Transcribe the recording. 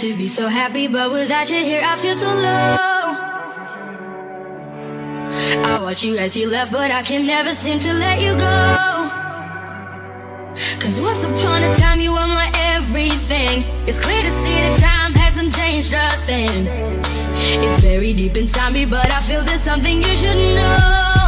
to be so happy, but without you here I feel so low. I watch you as you left, but I can never seem to let you go. Cause once upon a time you were my everything. It's clear to see that time hasn't changed a thing. It's very deep inside me, but I feel there's something you should know.